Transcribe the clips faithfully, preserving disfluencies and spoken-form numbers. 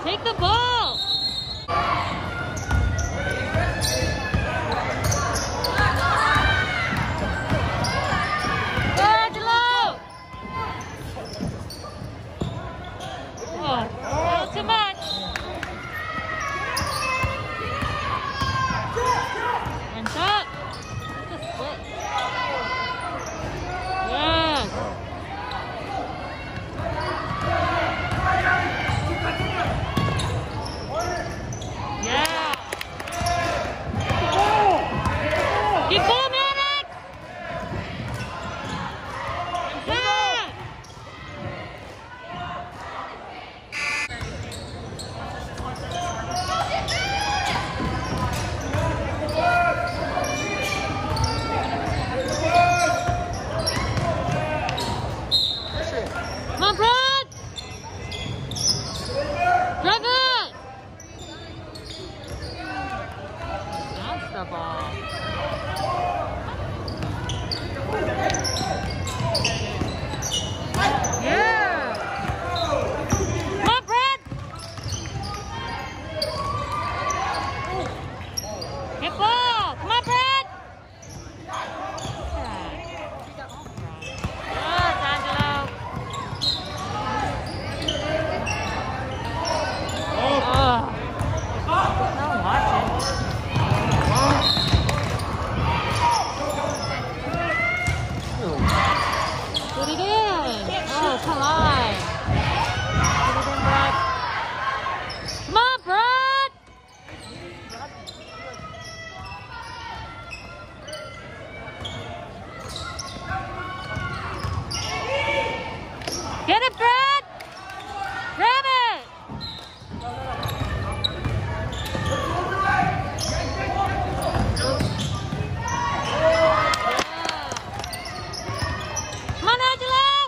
Take the ball. Oh, too much. And shot. Just split. Yes. Yeah. Keep going, Alex. And shot. Come on, Brad! Drive it! That's the ball. Yeah! Come on, Brad! Get ball! Come on, Brad! Yes, Angelo! Oh. Not watching. Put it in. Oh, come on. Put it in, Brad. Come on, Brad. Get it, Brad. Grab it. Come on, Angelo!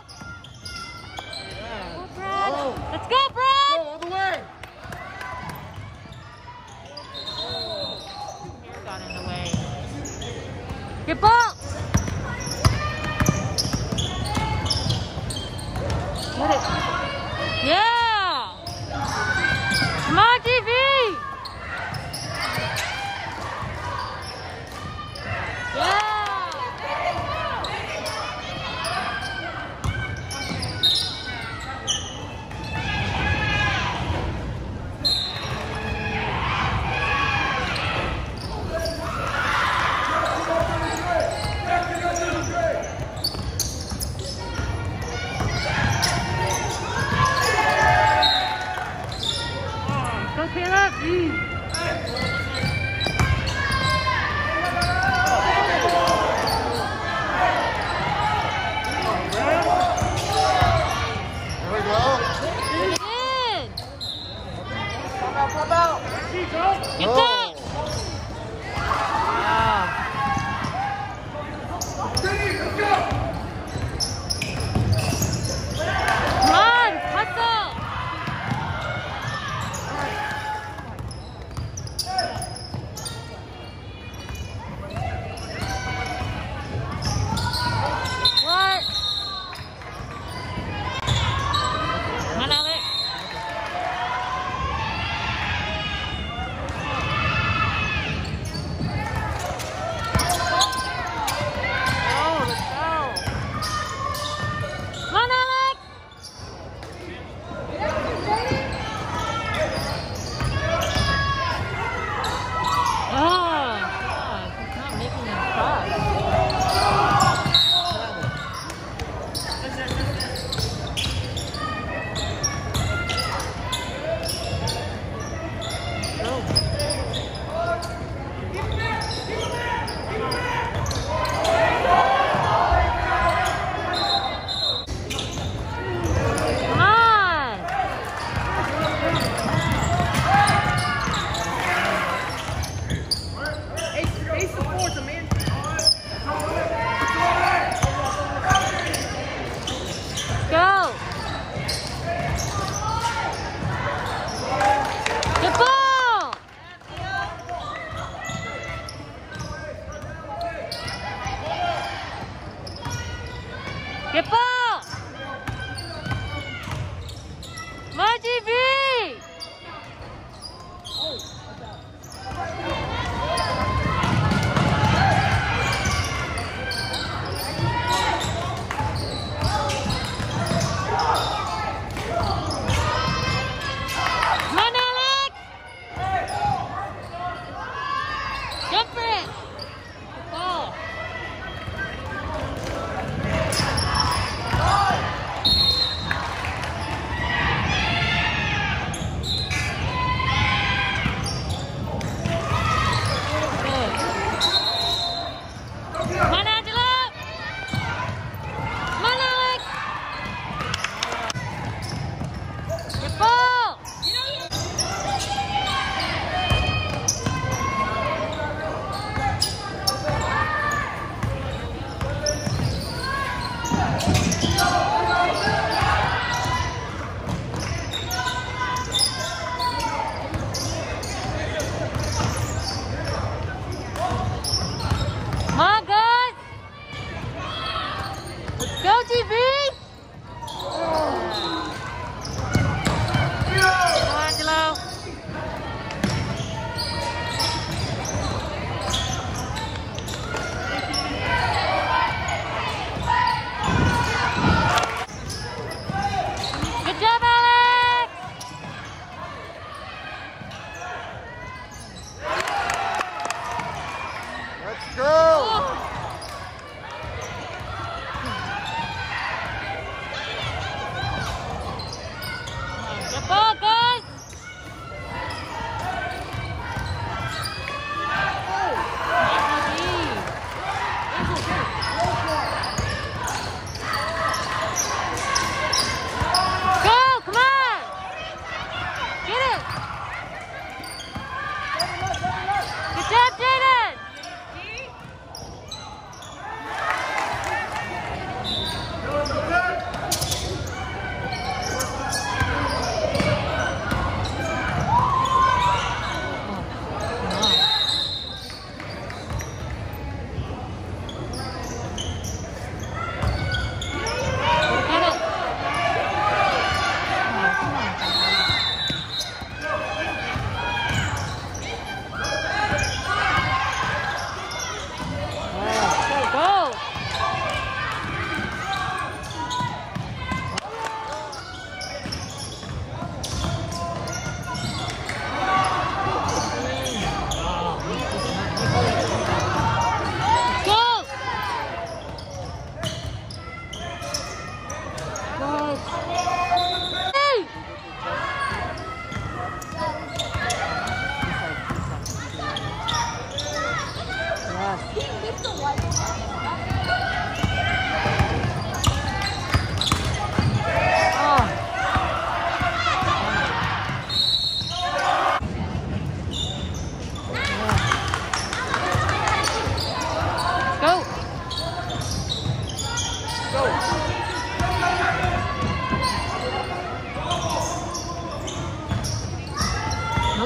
Go, Brad. Let's go, Brad! Go all the way! Hair got in the way. Get ball! Get it. Yeah! Come on, T V! Yeah! Go, Caleb! There we go. Get it in! Pop out, pop out. Get Oh. that! Wow. Come on, hustle! What? Come on, Alex.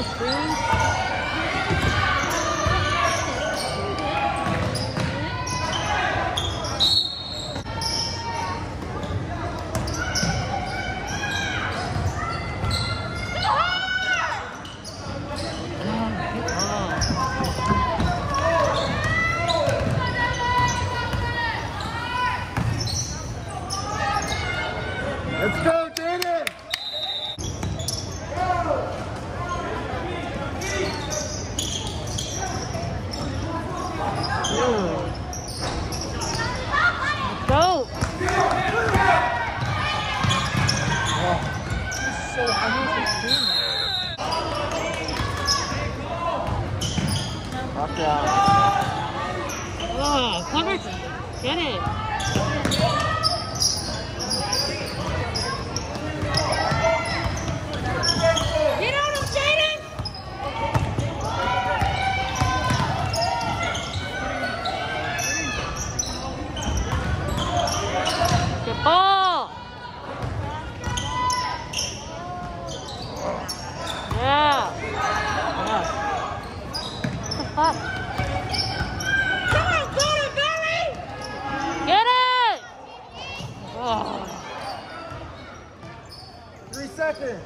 No screens? Let's go, Jaden! Go! Knock down. Oh, cover. Get it. Get on him, Jaden! Good ball! Yeah! Yeah. What the fuck? Come on, go to Barry! Get it! Oh. Three seconds.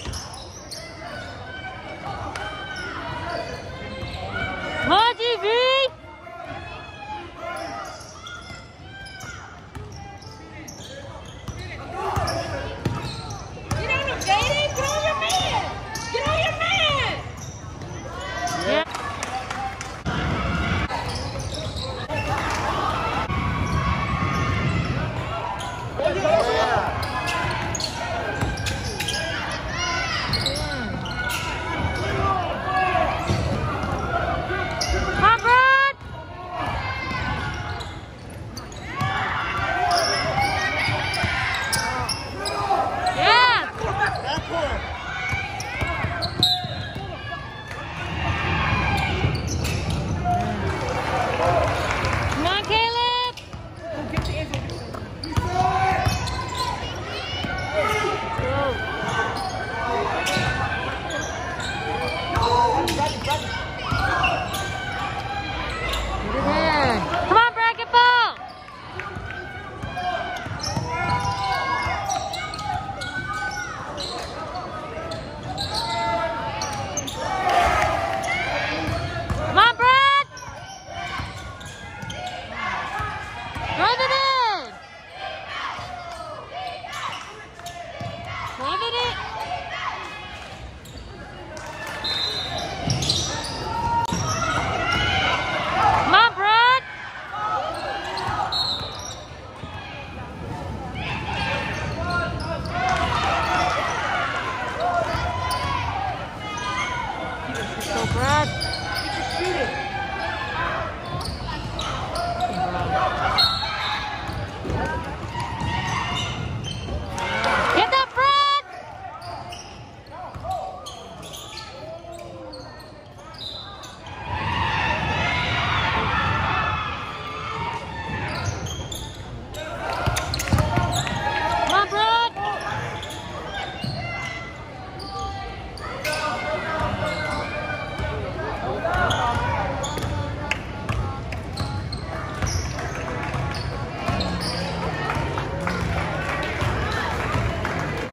Come on, G V! Get on him, Jaden! Get on your man! Get on your man! Yeah. Come on, Brad! Yeah! Backward. Come on, Caleb! Come on, bracket ball! Come on, Brad! Drive it in! Drive it in! Come on, Brad! Go, Brad!